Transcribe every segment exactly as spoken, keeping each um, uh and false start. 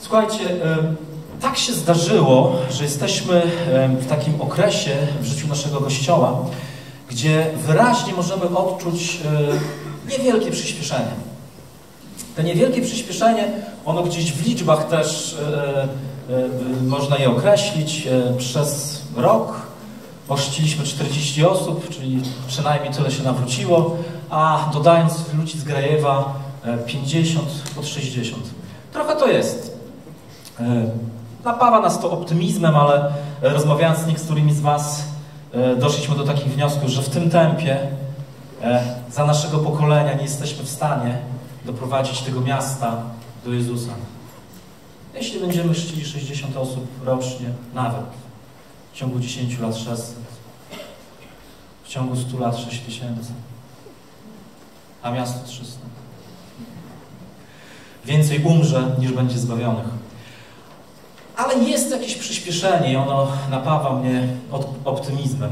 Słuchajcie, tak się zdarzyło, że jesteśmy w takim okresie w życiu naszego Kościoła, gdzie wyraźnie możemy odczuć niewielkie przyspieszenie. To niewielkie przyspieszenie, ono gdzieś w liczbach też można je określić. Przez rok ochrzciliśmy czterdzieści osób, czyli przynajmniej tyle się nawróciło, a dodając ludzi z Grajewa pięćdziesiąt pod sześćdziesiąt. Trochę to jest. Napawa nas to optymizmem, ale rozmawiając z niektórymi z Was, doszliśmy do takich wniosków, że w tym tempie za naszego pokolenia nie jesteśmy w stanie doprowadzić tego miasta do Jezusa. Jeśli będziemy chrzcili sześćdziesiąt osób rocznie, nawet w ciągu dziesięciu lat sześćset, w ciągu stu lat sześć tysięcy, a miasto trzysta. Więcej umrze, niż będzie zbawionych. Ale jest jakieś przyspieszenie i ono napawa mnie optymizmem.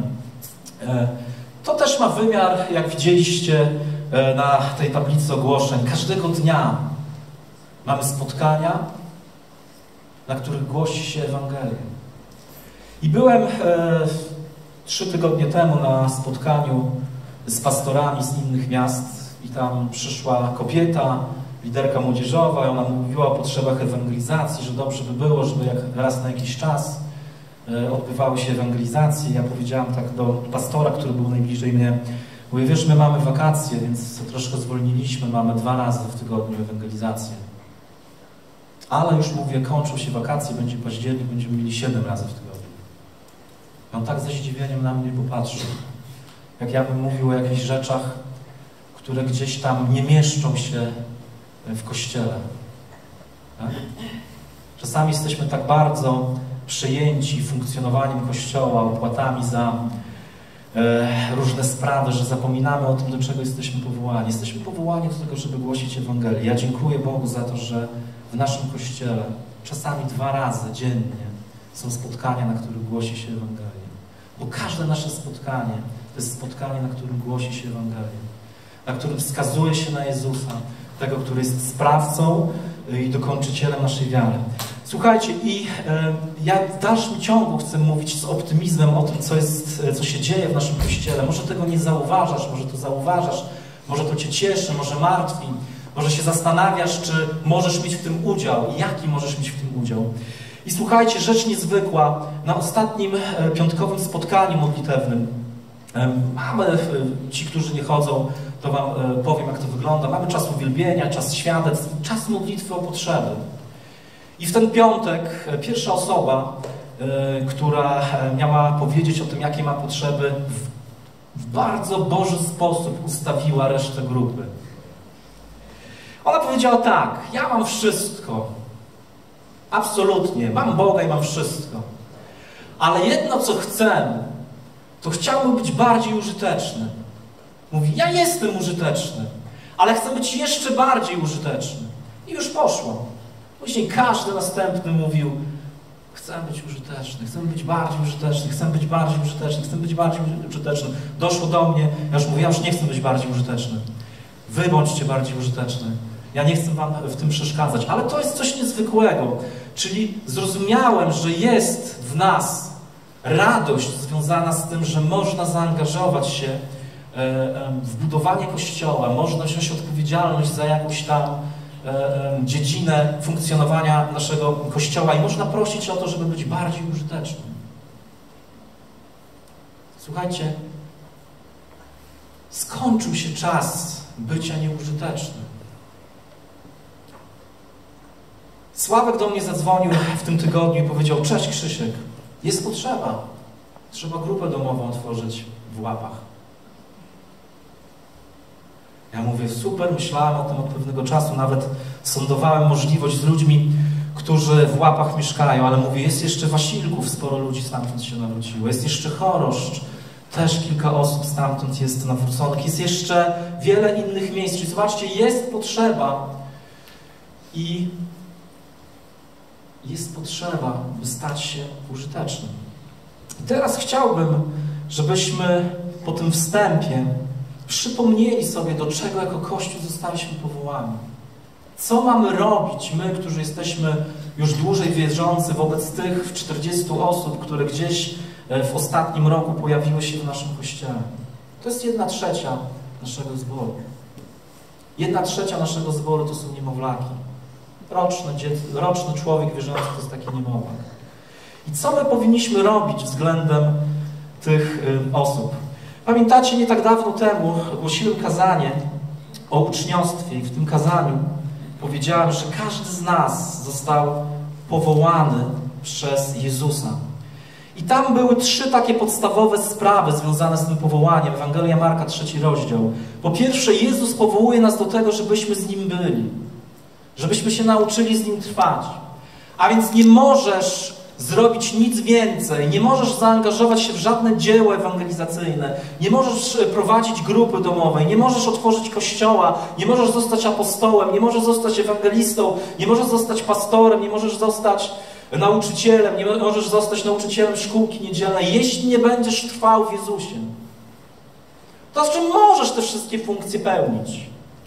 To też ma wymiar, jak widzieliście na tej tablicy ogłoszeń. Każdego dnia mamy spotkania, na których głosi się Ewangelię. I byłem e, trzy tygodnie temu na spotkaniu z pastorami z innych miast i tam przyszła kobieta, liderka młodzieżowa, i ona mówiła o potrzebach ewangelizacji, że dobrze by było, żeby jak raz na jakiś czas e, odbywały się ewangelizacje. Ja powiedziałam tak do pastora, który był najbliżej mnie, mówię, wiesz, my mamy wakacje, więc troszkę zwolniliśmy, mamy dwa razy w tygodniu ewangelizację. Ale już mówię, kończą się wakacje, będzie październik, będziemy mieli siedem razy w tygodniu. I on tak ze zdziwieniem na mnie popatrzył, jak ja bym mówił o jakichś rzeczach, które gdzieś tam nie mieszczą się w Kościele. Tak? Czasami jesteśmy tak bardzo przejęci funkcjonowaniem Kościoła, opłatami za e, różne sprawy, że zapominamy o tym, do czego jesteśmy powołani. Jesteśmy powołani do tego, żeby głosić Ewangelię. Ja dziękuję Bogu za to, że w naszym Kościele czasami dwa razy dziennie są spotkania, na których głosi się Ewangelię. Bo każde nasze spotkanie to jest spotkanie, na którym głosi się Ewangelię. Na którym wskazuje się na Jezusa, tego, który jest sprawcą i dokończycielem naszej wiary. Słuchajcie, i e, ja w dalszym ciągu chcę mówić z optymizmem o tym, co jest, co się dzieje w naszym Kościele. Może tego nie zauważasz, może to zauważasz, może to Cię cieszy, może martwi, może się zastanawiasz, czy możesz mieć w tym udział i jaki możesz mieć w tym udział. I słuchajcie, rzecz niezwykła. Na ostatnim piątkowym spotkaniu modlitewnym mamy, ci, którzy nie chodzą, to Wam powiem, jak to wygląda. Mamy czas uwielbienia, czas świadectw, czas modlitwy o potrzeby. I w ten piątek pierwsza osoba, która miała powiedzieć o tym, jakie ma potrzeby, w bardzo Boży sposób ustawiła resztę grupy. Ona powiedziała tak, ja mam wszystko, absolutnie, mam Boga i mam wszystko, ale jedno, co chcę, to chciałbym być bardziej użyteczny. Mówi, ja jestem użyteczny, ale chcę być jeszcze bardziej użyteczny. I już poszło. Później każdy następny mówił, chcę być użyteczny, chcę być bardziej użyteczny, chcę być bardziej użyteczny, chcę być bardziej użyteczny. Doszło do mnie, ja już mówię, ja już nie chcę być bardziej użyteczny. Wy bądźcie bardziej użyteczni. Ja nie chcę Wam w tym przeszkadzać, ale to jest coś niezwykłego. Czyli zrozumiałem, że jest w nas radość związana z tym, że można zaangażować się w budowanie Kościoła, można wziąć odpowiedzialność za jakąś tam dziedzinę funkcjonowania naszego Kościoła i można prosić o to, żeby być bardziej użytecznym. Słuchajcie, skończył się czas bycia nieużytecznym. Sławek do mnie zadzwonił w tym tygodniu i powiedział, cześć Krzysiek, jest potrzeba. Trzeba grupę domową otworzyć w Łapach. Ja mówię, super, myślałem o tym od pewnego czasu, nawet sondowałem możliwość z ludźmi, którzy w Łapach mieszkają, ale mówię, jest jeszcze Wasilków, sporo ludzi stamtąd się nawróciło, jest jeszcze Choroszcz, też kilka osób stamtąd jest nawróconych, jest jeszcze wiele innych miejsc. Czyli zobaczcie, jest potrzeba i jest potrzeba, by stać się użytecznym. I teraz chciałbym, żebyśmy po tym wstępie przypomnieli sobie, do czego jako Kościół zostaliśmy powołani. Co mamy robić my, którzy jesteśmy już dłużej wierzący, wobec tych czterdziestu osób, które gdzieś w ostatnim roku pojawiły się w naszym kościele? To jest jedna trzecia naszego zboru. Jedna trzecia naszego zboru to są niemowlaki. Roczny, dziec, roczny człowiek wierzący to jest taki niemowlak. I co my powinniśmy robić względem tych y, osób? Pamiętacie, nie tak dawno temu głosiłem kazanie o uczniostwie i w tym kazaniu powiedziałem, że każdy z nas został powołany przez Jezusa. I tam były trzy takie podstawowe sprawy związane z tym powołaniem. Ewangelia Marka, trzeci rozdział. Po pierwsze, Jezus powołuje nas do tego, żebyśmy z Nim byli. Żebyśmy się nauczyli z Nim trwać. A więc nie możesz zrobić nic więcej, nie możesz zaangażować się w żadne dzieło ewangelizacyjne, nie możesz prowadzić grupy domowej, nie możesz otworzyć kościoła, nie możesz zostać apostołem, nie możesz zostać ewangelistą, nie możesz zostać pastorem, nie możesz zostać nauczycielem, nie możesz zostać nauczycielem szkółki niedzielnej, jeśli nie będziesz trwał w Jezusie. To znaczy możesz te wszystkie funkcje pełnić.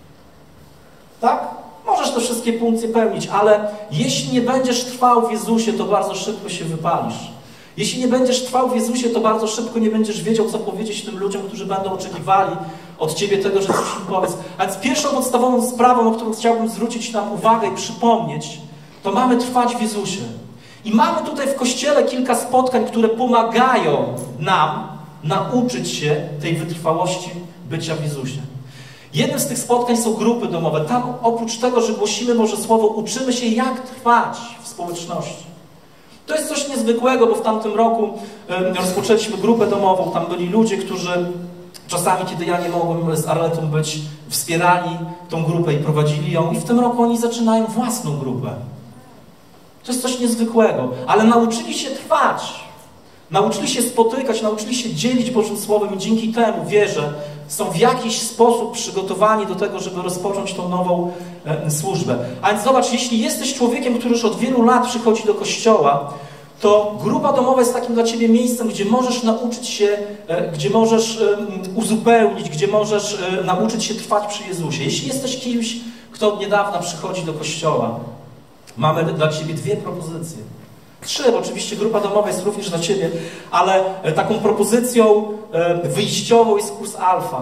Tak? Możesz te wszystkie funkcje pełnić, ale jeśli nie będziesz trwał w Jezusie, to bardzo szybko się wypalisz. Jeśli nie będziesz trwał w Jezusie, to bardzo szybko nie będziesz wiedział, co powiedzieć tym ludziom, którzy będą oczekiwali od Ciebie tego, że coś im powiedz. A więc pierwszą podstawową sprawą, o którą chciałbym zwrócić nam uwagę i przypomnieć, to mamy trwać w Jezusie. I mamy tutaj w Kościele kilka spotkań, które pomagają nam nauczyć się tej wytrwałości bycia w Jezusie. Jednym z tych spotkań są grupy domowe. Tam oprócz tego, że głosimy Boże Słowo, uczymy się, jak trwać w społeczności. To jest coś niezwykłego, bo w tamtym roku y, rozpoczęliśmy grupę domową. Tam byli ludzie, którzy czasami, kiedy ja nie mogłem z Arletą być, wspierali tą grupę i prowadzili ją. I w tym roku oni zaczynają własną grupę. To jest coś niezwykłego. Ale nauczyli się trwać. Nauczyli się spotykać, nauczyli się dzielić Bożym Słowem i dzięki temu, wierzę, są w jakiś sposób przygotowani do tego, żeby rozpocząć tą nową e, służbę. A więc zobacz, jeśli jesteś człowiekiem, który już od wielu lat przychodzi do Kościoła, to grupa domowa jest takim dla Ciebie miejscem, gdzie możesz nauczyć się, e, gdzie możesz e, uzupełnić, gdzie możesz e, nauczyć się trwać przy Jezusie. Jeśli jesteś kimś, kto od niedawna przychodzi do Kościoła, mamy dla Ciebie dwie propozycje. Trzy, bo oczywiście grupa domowa jest również dla Ciebie, ale taką propozycją wyjściową jest kurs alfa.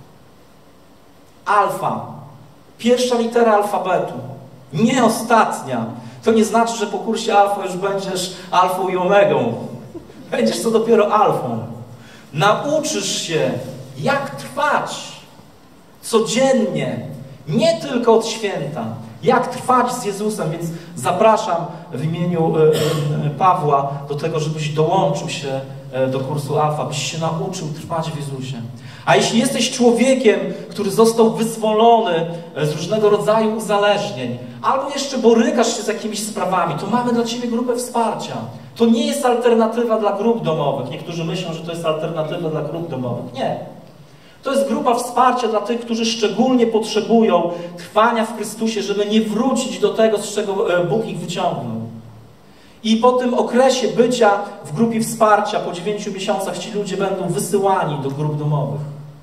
Alfa. Pierwsza litera alfabetu. Nie ostatnia. To nie znaczy, że po kursie alfa już będziesz alfą i omegą. Będziesz to dopiero alfą. Nauczysz się, jak trwać codziennie, nie tylko od święta. Jak trwać z Jezusem, więc zapraszam w imieniu Pawła do tego, żebyś dołączył się do kursu Alfa, byś się nauczył trwać w Jezusie. A jeśli jesteś człowiekiem, który został wyzwolony z różnego rodzaju uzależnień, albo jeszcze borykasz się z jakimiś sprawami, to mamy dla Ciebie grupę wsparcia. To nie jest alternatywa dla grup domowych. Niektórzy myślą, że to jest alternatywa dla grup domowych. Nie. To jest grupa wsparcia dla tych, którzy szczególnie potrzebują trwania w Chrystusie, żeby nie wrócić do tego, z czego Bóg ich wyciągnął. I po tym okresie bycia w grupie wsparcia, po dziewięciu miesiącach, ci ludzie będą wysyłani do grup domowych.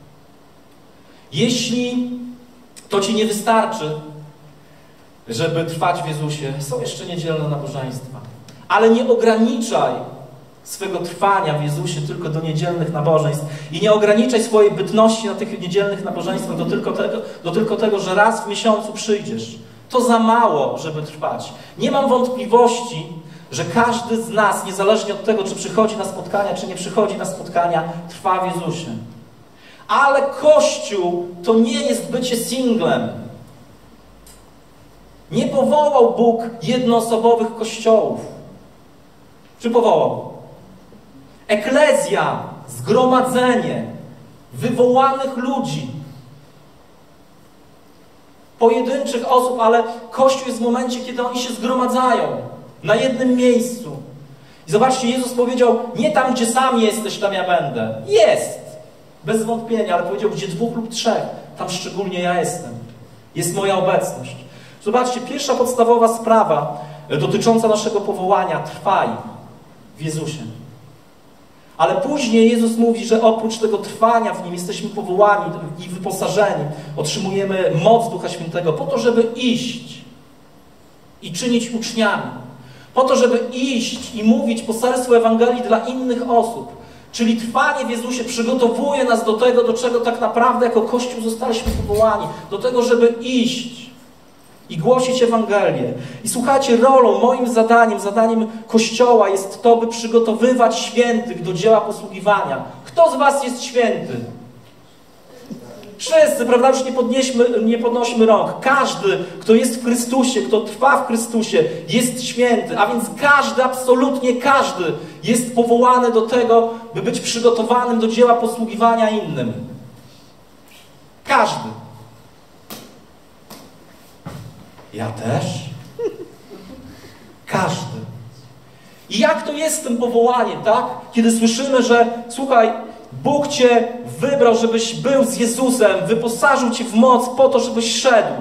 Jeśli to Ci nie wystarczy, żeby trwać w Jezusie, są jeszcze niedzielne nabożeństwa. Ale nie ograniczaj swego trwania w Jezusie tylko do niedzielnych nabożeństw i nie ograniczaj swojej bytności na tych niedzielnych nabożeństwach do tylko tego, do tylko tego, że raz w miesiącu przyjdziesz. To za mało, żeby trwać. Nie mam wątpliwości, że każdy z nas, niezależnie od tego, czy przychodzi na spotkania, czy nie przychodzi na spotkania, trwa w Jezusie. Ale Kościół to nie jest bycie singlem. Nie powołał Bóg jednoosobowych kościołów. Czy powołał? Eklezja, zgromadzenie wywołanych ludzi, pojedynczych osób, ale Kościół jest w momencie, kiedy oni się zgromadzają na jednym miejscu. I zobaczcie, Jezus powiedział, nie tam, gdzie sam jesteś, tam ja będę. Jest, bez wątpienia, ale powiedział, gdzie dwóch lub trzech, tam szczególnie ja jestem. Jest moja obecność. Zobaczcie, pierwsza podstawowa sprawa dotycząca naszego powołania, trwaj w Jezusie. Ale później Jezus mówi, że oprócz tego trwania w Nim jesteśmy powołani i wyposażeni, otrzymujemy moc Ducha Świętego po to, żeby iść. i czynić uczniami. Po to, żeby iść i mówić poselstwo Ewangelii dla innych osób. Czyli trwanie w Jezusie przygotowuje nas do tego, do czego tak naprawdę jako Kościół zostaliśmy powołani. Do tego, żeby iść i głosić Ewangelię. I słuchajcie, rolą, moim zadaniem, zadaniem Kościoła jest to, by przygotowywać świętych do dzieła posługiwania. Kto z was jest święty? Wszyscy, prawda? Już nie, podnieśmy, nie podnosimy rąk. Każdy, kto jest w Chrystusie, kto trwa w Chrystusie, jest święty. A więc każdy, absolutnie każdy jest powołany do tego, by być przygotowanym do dzieła posługiwania innym. Każdy. Ja też. Każdy. I jak to jest z tym powołaniem, tak? Kiedy słyszymy, że słuchaj, Bóg cię wybrał, żebyś był z Jezusem, wyposażył cię w moc po to, żebyś szedł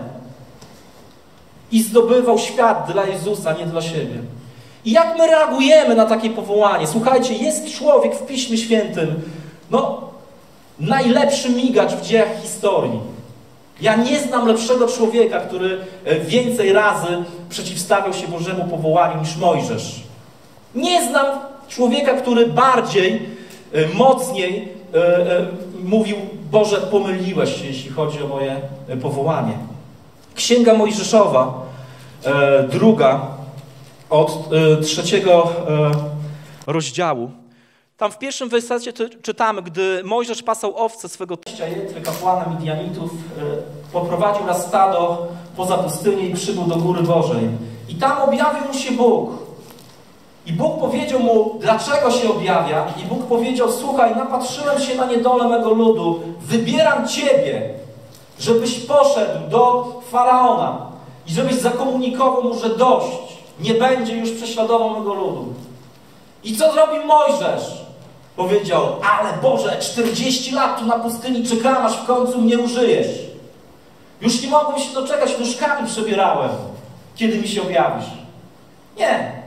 i zdobywał świat dla Jezusa, nie dla siebie. I jak my reagujemy na takie powołanie? Słuchajcie, jest człowiek w Piśmie Świętym, no, najlepszy migacz w dziejach historii. Ja nie znam lepszego człowieka, który więcej razy przeciwstawiał się Bożemu powołaniu niż Mojżesz. Nie znam człowieka, który bardziej, mocniej mówił: Boże, pomyliłeś się, jeśli chodzi o moje powołanie. Księga Mojżeszowa, druga, od trzeciego rozdziału. Tam w pierwszym wersecie czytamy: gdy Mojżesz pasał owce swego teścia Jetry, kapłana Midianitów, poprowadził raz stado poza pustynię i przybył do Góry Bożej. I tam objawił mu się Bóg. I Bóg powiedział mu, dlaczego się objawia. I Bóg powiedział: słuchaj, napatrzyłem się na niedolę mego ludu, wybieram ciebie, żebyś poszedł do Faraona i żebyś zakomunikował mu, że dość, nie będzie już prześladował mego ludu. I co zrobił Mojżesz? Powiedział: ale Boże, czterdzieści lat tu na pustyni czekam, aż w końcu mnie użyjesz. Już nie mogłem się doczekać, nóżkami przebierałem, kiedy mi się objawisz. Nie.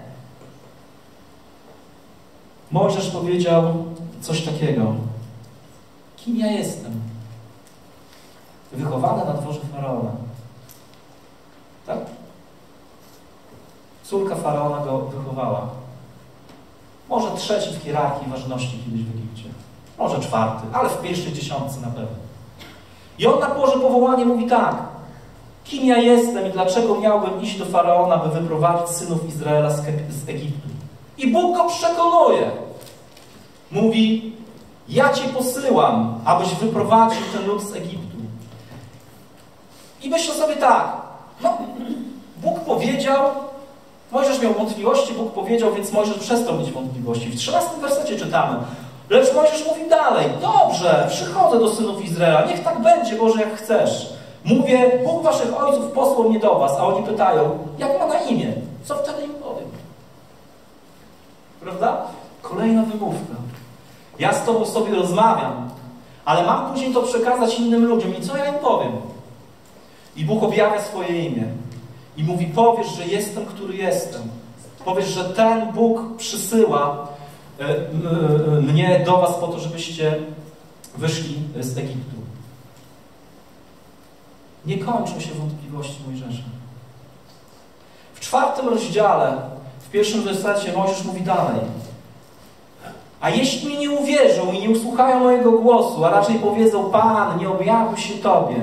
Mojżesz powiedział coś takiego: kim ja jestem? Wychowany na dworze Faraona. Tak? Córka Faraona go wychowała. Może trzeci w hierarchii ważności kiedyś w Egipcie. Może czwarty, ale w pierwszej dziesiątce na pewno. I on na porze powołania mówi tak: kim ja jestem i dlaczego miałbym iść do Faraona, by wyprowadzić synów Izraela z, z Egiptu? I Bóg go przekonuje. Mówi: ja cię posyłam, abyś wyprowadził ten lud z Egiptu. I myślę sobie tak: no, Bóg powiedział, Mojżesz miał wątpliwości, Bóg powiedział, więc Mojżesz przestał mieć wątpliwości. W trzynastym wersecie czytamy: lecz Mojżesz mówi dalej: dobrze, przychodzę do synów Izraela, niech tak będzie, Boże, jak chcesz. Mówię: Bóg waszych ojców posłał mnie do was, a oni pytają: jak ma na imię? Co wtedy im powiem? Prawda? Kolejna wymówka. Ja z tobą sobie rozmawiam, ale mam później to przekazać innym ludziom. I co ja im powiem? I Bóg objawia swoje imię. I mówi: powiesz, że jestem, który jestem. Powiesz, że ten Bóg przysyła y, y, y, mnie do was po to, żebyście wyszli z Egiptu. Nie kończą się wątpliwości Mojżesza. W czwartym rozdziale, w pierwszym wersecie Mojżesz mówi dalej: a jeśli mi nie uwierzą i nie usłuchają mojego głosu, a raczej powiedzą: Pan nie objawił się Tobie.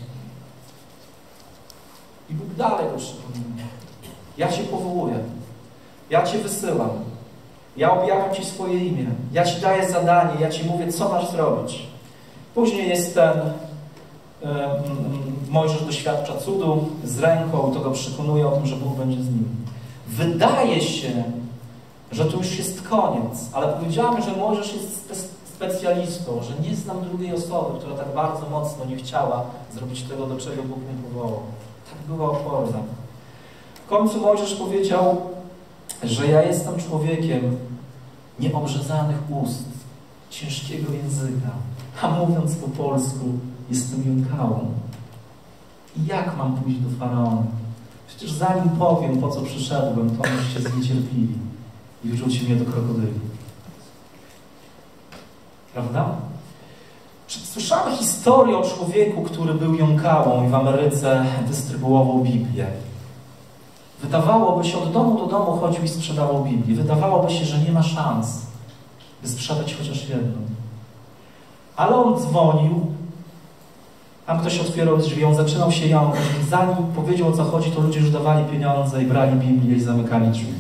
I Bóg dalej go przypomina: ja Cię powołuję, ja Cię wysyłam, ja objawiam Ci swoje imię, ja Ci daję zadanie, ja Ci mówię, co masz zrobić. Później jest ten e, Mojżesz doświadcza cudu z ręką i to go przekonuje o tym, że Bóg będzie z nim. Wydaje się, że to już jest koniec, ale powiedziałem, że Mojżesz jest spe specjalistą, że nie znam drugiej osoby, która tak bardzo mocno nie chciała zrobić tego, do czego Bóg mnie powołał. Tak była oporna. W końcu Mojżesz powiedział, że ja jestem człowiekiem nieobrzezanych ust, ciężkiego języka, a mówiąc po polsku, jestem jąkałą. I jak mam pójść do Faraona? Przecież zanim powiem, po co przyszedłem, to oni się zniecierpliwi i wrzuci mnie do krokodyli. Prawda? Słyszamy historię o człowieku, który był jąkałą i w Ameryce dystrybuował Biblię. Wydawałoby się, od domu do domu chodził i sprzedawał Biblię. Wydawałoby się, że nie ma szans, by sprzedać chociaż jedną. Ale on dzwonił, tam ktoś otwierał drzwi, on zaczynał się jąkać. Zanim powiedział, o co chodzi, to ludzie już dawali pieniądze i brali Biblię i zamykali drzwi.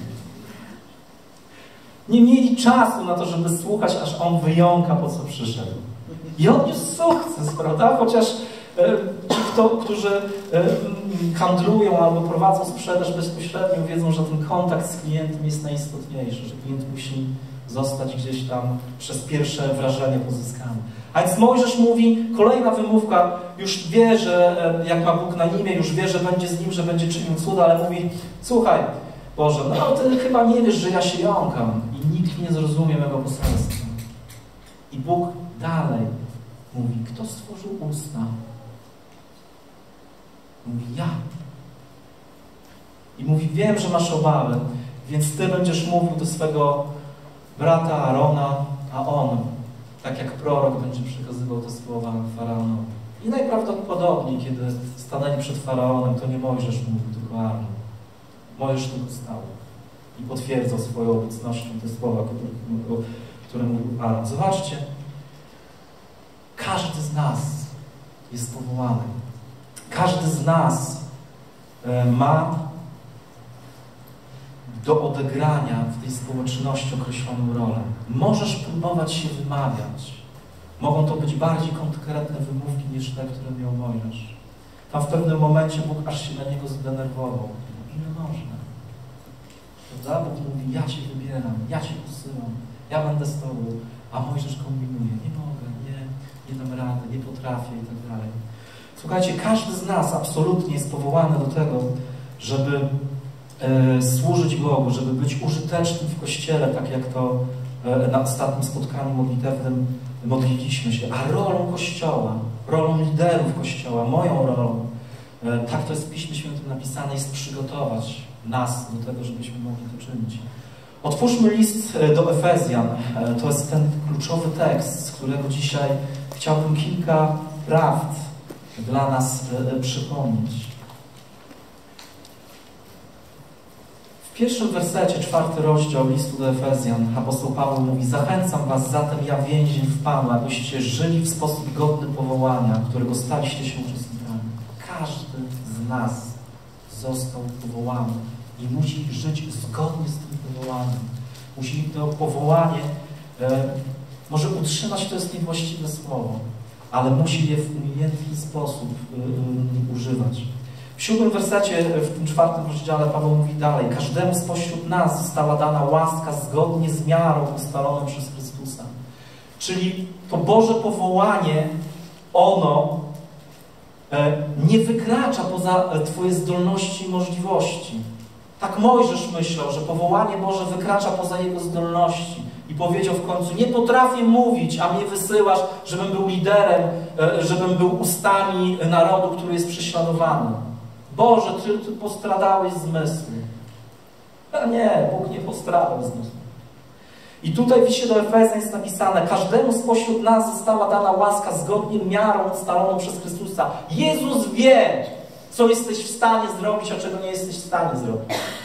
Nie mieli czasu na to, żeby słuchać, aż on wyjąka, po co przyszedł. I odniósł sukces, prawda? Chociaż e, ci, kto, którzy e, handlują albo prowadzą sprzedaż bezpośrednio, wiedzą, że ten kontakt z klientem jest najistotniejszy, że klient musi zostać gdzieś tam przez pierwsze wrażenie pozyskany. A więc Mojżesz mówi, kolejna wymówka, już wie, że e, jak ma Bóg na imię, już wie, że będzie z nim, że będzie czynił cuda, ale mówi, słuchaj, Boże, no ty chyba nie wiesz, że ja się jąkam i nikt nie zrozumie mego poselstwa. I Bóg dalej mówi, kto stworzył usta? Mówi, ja. I mówi, wiem, że masz obawy, więc ty będziesz mówił do swego brata Arona, a on, tak jak prorok, będzie przekazywał te słowa Faraonowi. I najprawdopodobniej, kiedy stanęli przed Faraonem, to nie Mojżesz mówił, tylko Aaron. Mojżesz tu stał i potwierdzał swoją obecnością te słowa, które, które mówił Aaron. Zobaczcie, każdy z nas jest powołany. Każdy z nas ma do odegrania w tej społeczności określoną rolę. Możesz próbować się wymawiać. Mogą to być bardziej konkretne wymówki niż te, które miał Mojżesz. Tam w pewnym momencie Bóg aż się na niego zdenerwował. Ile można? Prawda? Bóg mówi, ja Cię wybieram, ja Cię posyłam, ja będę z Tobą, a Mojżesz kombinuje, nie mogę, nie, nie dam rady, nie potrafię i tak dalej. Słuchajcie, każdy z nas absolutnie jest powołany do tego, żeby e, służyć Bogu, żeby być użytecznym w Kościele, tak jak to e, na ostatnim spotkaniu modlitewnym modliliśmy się, a rolą Kościoła, rolą liderów Kościoła, moją rolą, e, tak to jest w Piśmie Świętym napisane, jest przygotować nas do tego, żebyśmy mogli to czynić. Otwórzmy list do Efezjan. E, to jest ten kluczowy tekst, z którego dzisiaj chciałbym kilka prawd dla nas e, przypomnieć. W pierwszym wersecie, czwarty rozdział listu do Efezjan, apostoł Paweł mówi: zachęcam was zatem, ja więzień w Panu, abyście żyli w sposób godny powołania, którego staliście się uczestnikami. Każdy z nas został powołany i musi żyć zgodnie z tym powołaniem. Musi to powołanie, e, może utrzymać, to jest niewłaściwe słowo, ale musi je w umiejętny sposób y, y, używać. W siódmym wersecie, w tym czwartym rozdziale Paweł mówi dalej: każdemu spośród nas została dana łaska zgodnie z miarą ustaloną przez Chrystusa. Czyli to Boże powołanie, ono e, nie wykracza poza Twoje zdolności i możliwości. Tak Mojżesz myślał, że powołanie Boże wykracza poza jego zdolności. I powiedział w końcu: nie potrafię mówić, a mnie wysyłasz, żebym był liderem, żebym był ustami narodu, który jest prześladowany. Boże, Ty, ty postradałeś zmysły. A nie, Bóg nie postradał zmysłu. I tutaj w liście do Efezjan jest napisane: każdemu spośród nas została dana łaska zgodnie miarą ustaloną przez Chrystusa. Jezus wie, co jesteś w stanie zrobić, a czego nie jesteś w stanie zrobić.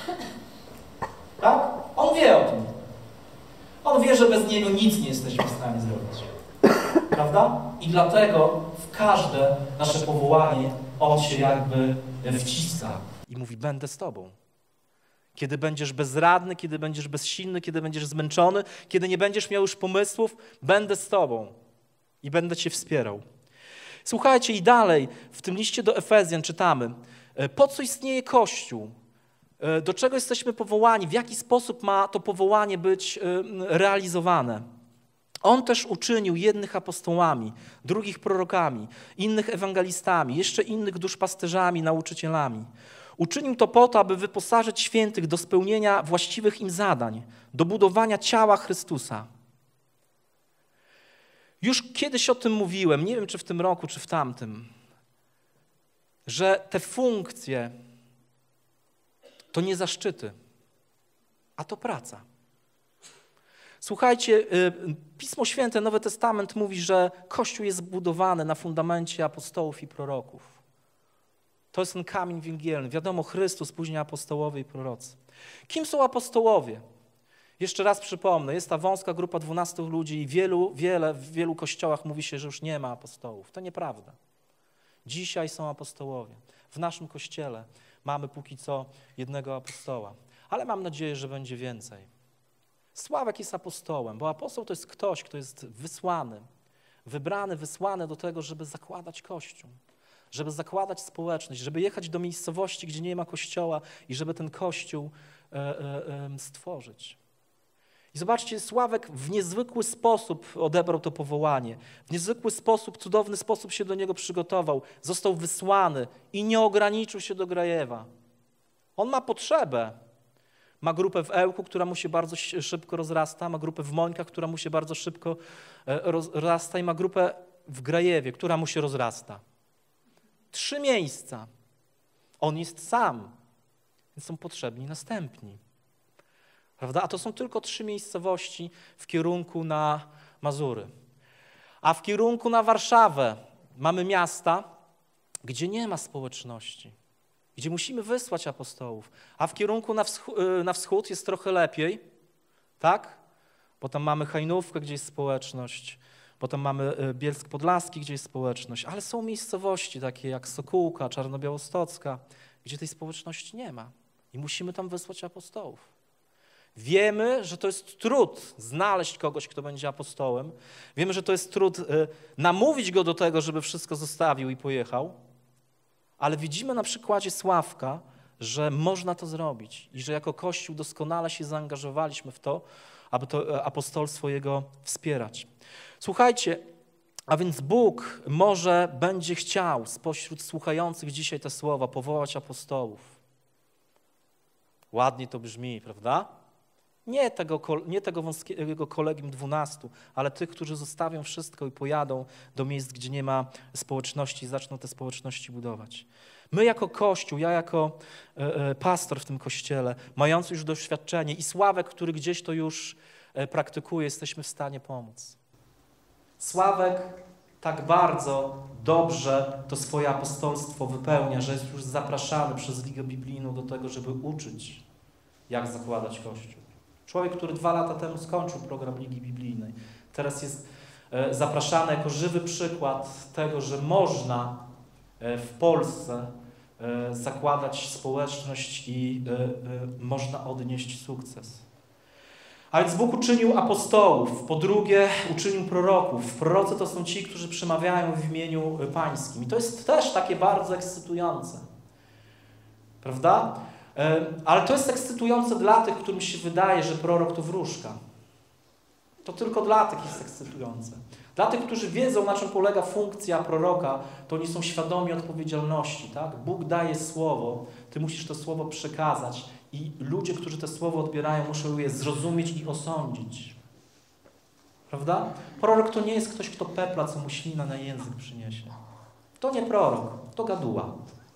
Tak? On wie o tym. On wie, że bez Niego nic nie jesteśmy w stanie zrobić. Prawda? I dlatego w każde nasze powołanie On się jakby wciska. I mówi: będę z Tobą. Kiedy będziesz bezradny, kiedy będziesz bezsilny, kiedy będziesz zmęczony, kiedy nie będziesz miał już pomysłów, będę z Tobą i będę Cię wspierał. Słuchajcie, i dalej w tym liście do Efezjan czytamy: po co istnieje Kościół? Do czego jesteśmy powołani? W jaki sposób ma to powołanie być realizowane? On też uczynił jednych apostołami, drugich prorokami, innych ewangelistami, jeszcze innych duszpasterzami, nauczycielami. Uczynił to po to, aby wyposażyć świętych do spełnienia właściwych im zadań, do budowania ciała Chrystusa. Już kiedyś o tym mówiłem, nie wiem czy w tym roku, czy w tamtym, że te funkcje to nie zaszczyty, a to praca. Słuchajcie, Pismo Święte, Nowy Testament mówi, że Kościół jest zbudowany na fundamencie apostołów i proroków. To jest ten kamień węgielny. Wiadomo, Chrystus, później apostołowie i prorocy. Kim są apostołowie? Jeszcze raz przypomnę, jest ta wąska grupa dwunastu ludzi i wielu, wiele, w wielu kościołach mówi się, że już nie ma apostołów. To nieprawda. Dzisiaj są apostołowie. W naszym kościele mamy póki co jednego apostoła, ale mam nadzieję, że będzie więcej. Sławek jest apostołem, bo apostoł to jest ktoś, kto jest wysłany, wybrany, wysłany do tego, żeby zakładać Kościół, żeby zakładać społeczność, żeby jechać do miejscowości, gdzie nie ma kościoła i żeby ten Kościół e, e, e, stworzyć. I zobaczcie, Sławek w niezwykły sposób odebrał to powołanie, w niezwykły sposób, cudowny sposób się do niego przygotował, został wysłany i nie ograniczył się do Grajewa. On ma potrzebę. Ma grupę w Ełku, która mu się bardzo szybko rozrasta, ma grupę w Mońkach, która mu się bardzo szybko rozrasta i ma grupę w Grajewie, która mu się rozrasta. Trzy miejsca. On jest sam, więc są potrzebni następni. Prawda? A to są tylko trzy miejscowości w kierunku na Mazury. A w kierunku na Warszawę mamy miasta, gdzie nie ma społeczności, gdzie musimy wysłać apostołów. A w kierunku na wschód, na wschód jest trochę lepiej, tak? Bo tam mamy Hajnówkę, gdzie jest społeczność, potem mamy Bielsk Podlaski, gdzie jest społeczność, ale są miejscowości takie jak Sokółka, Czarnobiałostocka, gdzie tej społeczności nie ma i musimy tam wysłać apostołów. Wiemy, że to jest trud znaleźć kogoś, kto będzie apostołem. Wiemy, że to jest trud y, namówić go do tego, żeby wszystko zostawił i pojechał, ale widzimy na przykładzie Sławka, że można to zrobić i że jako Kościół doskonale się zaangażowaliśmy w to, aby to apostolstwo jego wspierać. Słuchajcie, a więc Bóg może będzie chciał spośród słuchających dzisiaj te słowa powołać apostołów. Ładnie to brzmi, prawda? Nie tego, nie tego wąskiego kolegium dwunastu, ale tych, którzy zostawią wszystko i pojadą do miejsc, gdzie nie ma społeczności i zaczną te społeczności budować. My jako Kościół, ja jako e, pastor w tym kościele, mający już doświadczenie i Sławek, który gdzieś to już e, praktykuje, jesteśmy w stanie pomóc. Sławek tak bardzo dobrze to swoje apostolstwo wypełnia, że jest już zapraszany przez Ligę Biblijną do tego, żeby uczyć, jak zakładać Kościół. Człowiek, który dwa lata temu skończył program Ligi Biblijnej, teraz jest zapraszany jako żywy przykład tego, że można w Polsce zakładać społeczność i można odnieść sukces. A więc Bóg uczynił apostołów, po drugie uczynił proroków. Prorocy to są ci, którzy przemawiają w imieniu Pańskim. I to jest też takie bardzo ekscytujące. Prawda? Ale to jest ekscytujące dla tych, którym się wydaje, że prorok to wróżka. To tylko dla tych jest ekscytujące. Dla tych, którzy wiedzą, na czym polega funkcja proroka, to oni są świadomi odpowiedzialności. Tak? Bóg daje słowo, ty musisz to słowo przekazać i ludzie, którzy to słowo odbierają, muszą je zrozumieć i osądzić. Prawda? Prorok to nie jest ktoś, kto pepla, co mu ślina na język przyniesie. To nie prorok, to gaduła.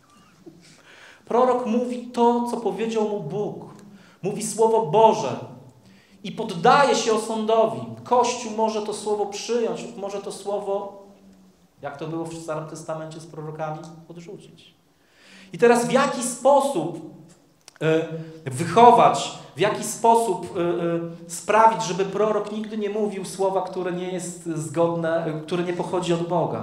Prorok mówi to, co powiedział mu Bóg. Mówi Słowo Boże i poddaje się osądowi. Kościół może to słowo przyjąć lub może to słowo, jak to było w Starym Testamencie z prorokami, odrzucić. I teraz w jaki sposób y, wychować, w jaki sposób y, y, sprawić, żeby prorok nigdy nie mówił słowa, które nie jest zgodne, y, które nie pochodzi od Boga?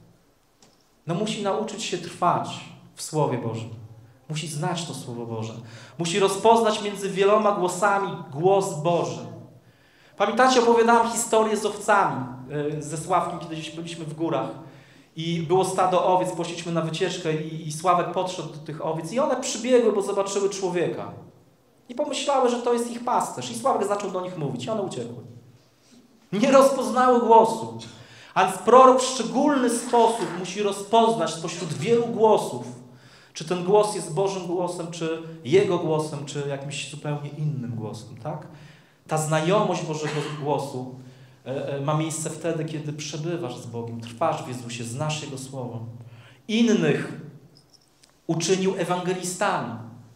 No musi nauczyć się trwać w Słowie Bożym. Musi znać to Słowo Boże. Musi rozpoznać między wieloma głosami głos Boży. Pamiętacie, opowiadałem historię z owcami ze Sławkiem, kiedyś byliśmy w górach i było stado owiec, poszliśmy na wycieczkę i, i Sławek podszedł do tych owiec i one przybiegły, bo zobaczyły człowieka. I pomyślały, że to jest ich pasterz. I Sławek zaczął do nich mówić i one uciekły. Nie rozpoznały głosu. A więc prorok w szczególny sposób musi rozpoznać spośród wielu głosów, czy ten głos jest Bożym głosem, czy Jego głosem, czy jakimś zupełnie innym głosem, tak? Ta znajomość Bożego głosu e, e, ma miejsce wtedy, kiedy przebywasz z Bogiem, trwasz w Jezusie, znasz Jego Słowo. Innych uczynił ewangelistami.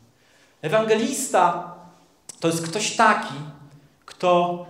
Ewangelista to jest ktoś taki, kto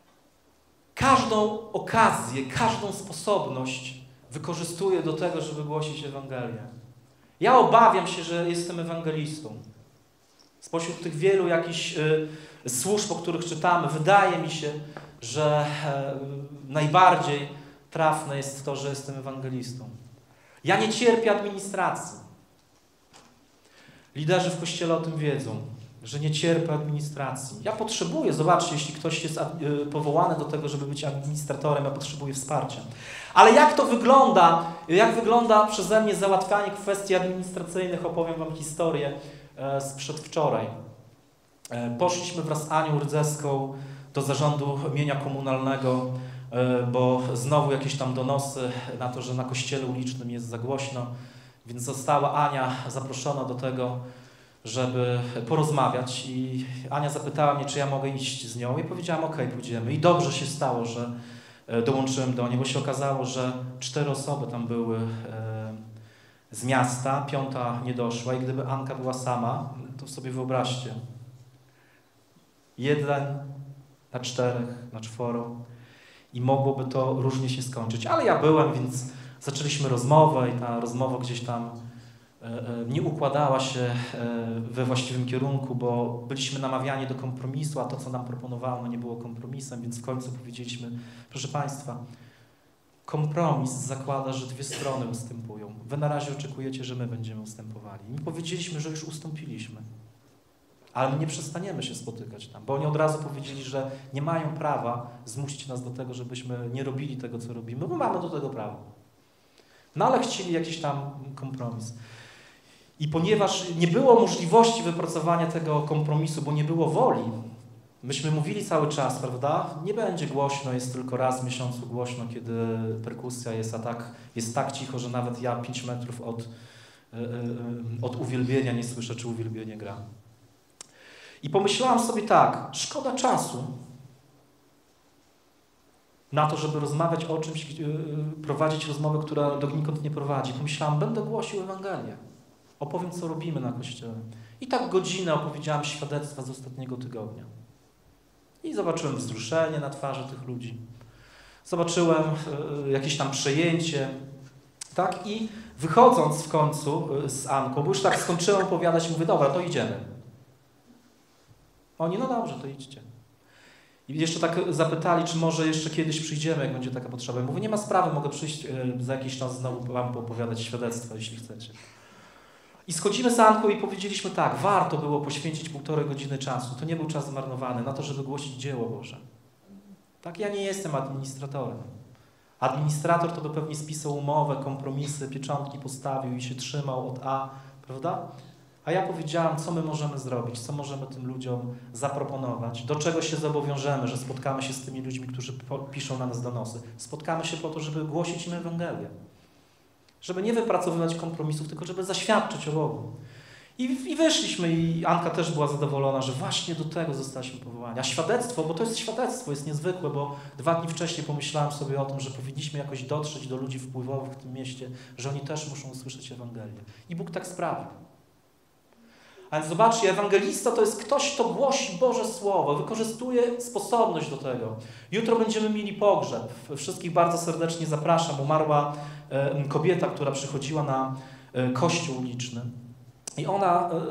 każdą okazję, każdą sposobność wykorzystuje do tego, żeby głosić Ewangelię. Ja obawiam się, że jestem ewangelistą. Spośród tych wielu jakichś y, służb, o których czytamy, wydaje mi się, że y, najbardziej trafne jest to, że jestem ewangelistą. Ja nie cierpię administracji. Liderzy w Kościele o tym wiedzą, że nie cierpię administracji. Ja potrzebuję, zobaczcie, jeśli ktoś jest powołany do tego, żeby być administratorem, ja potrzebuję wsparcia. Ale jak to wygląda, jak wygląda przeze mnie załatwianie kwestii administracyjnych, opowiem wam historię z przedwczoraj. Poszliśmy wraz z Anią Rydzewską do zarządu mienia komunalnego, bo znowu jakieś tam donosy na to, że na kościele ulicznym jest za głośno, więc została Ania zaproszona do tego, żeby porozmawiać i Ania zapytała mnie, czy ja mogę iść z nią i powiedziałam, ok, pójdziemy. I dobrze się stało, że dołączyłem do niej, bo się okazało, że cztery osoby tam były z miasta, piąta nie doszła i gdyby Anka była sama, to sobie wyobraźcie, jeden na czterech, na czworo i mogłoby to różnie się skończyć. Ale ja byłem, więc zaczęliśmy rozmowę i ta rozmowa gdzieś tam nie układała się we właściwym kierunku, bo byliśmy namawiani do kompromisu, a to, co nam proponowano, nie było kompromisem, więc w końcu powiedzieliśmy, proszę Państwa, kompromis zakłada, że dwie strony ustępują. Wy na razie oczekujecie, że my będziemy ustępowali. I powiedzieliśmy, że już ustąpiliśmy. Ale my nie przestaniemy się spotykać tam, bo oni od razu powiedzieli, że nie mają prawa zmusić nas do tego, żebyśmy nie robili tego, co robimy, bo mamy do tego prawo. No ale chcieli jakiś tam kompromis. I ponieważ nie było możliwości wypracowania tego kompromisu, bo nie było woli, myśmy mówili cały czas, prawda, nie będzie głośno, jest tylko raz w miesiącu głośno, kiedy perkusja jest, a tak, jest tak cicho, że nawet ja pięć metrów od, yy, yy, od uwielbienia nie słyszę, czy uwielbienie gra. I pomyślałam sobie tak, szkoda czasu na to, żeby rozmawiać o czymś, yy, prowadzić rozmowę, która donikąd nie prowadzi. Pomyślałam, będę głosił Ewangelię. Opowiem, co robimy na Kościele. I tak godzinę opowiedziałam świadectwa z ostatniego tygodnia. I zobaczyłem wzruszenie na twarzy tych ludzi. Zobaczyłem y, jakieś tam przejęcie. Tak? I wychodząc w końcu y, z Anką, bo już tak skończyłem opowiadać, mówię, dobra, to idziemy. Oni, no dobrze, to idźcie. I jeszcze tak zapytali, czy może jeszcze kiedyś przyjdziemy, jak będzie taka potrzeba. Ja mówię, nie ma sprawy, mogę przyjść y, za jakiś czas znowu wam poopowiadać świadectwa, jeśli chcecie. I schodzimy z Anką i powiedzieliśmy tak, warto było poświęcić półtorej godziny czasu. To nie był czas zmarnowany na to, żeby głosić dzieło Boże. Tak, ja nie jestem administratorem. Administrator to by pewnie spisał umowę, kompromisy, pieczątki postawił i się trzymał od A, prawda? A ja powiedziałam, co my możemy zrobić, co możemy tym ludziom zaproponować, do czego się zobowiążemy, że spotkamy się z tymi ludźmi, którzy piszą na nas donosy. Spotkamy się po to, żeby głosić im Ewangelię. Żeby nie wypracowywać kompromisów, tylko żeby zaświadczyć o Bogu. I, I wyszliśmy i Anka też była zadowolona, że właśnie do tego zostaliśmy powołani. A świadectwo, bo to jest świadectwo, jest niezwykłe, bo dwa dni wcześniej pomyślałem sobie o tym, że powinniśmy jakoś dotrzeć do ludzi wpływowych w tym mieście, że oni też muszą usłyszeć Ewangelię. I Bóg tak sprawił. A więc zobaczcie, ewangelista to jest ktoś, kto głosi Boże Słowo, wykorzystuje sposobność do tego. Jutro będziemy mieli pogrzeb. Wszystkich bardzo serdecznie zapraszam. Umarła e, kobieta, która przychodziła na e, kościół uliczny. I ona e, e,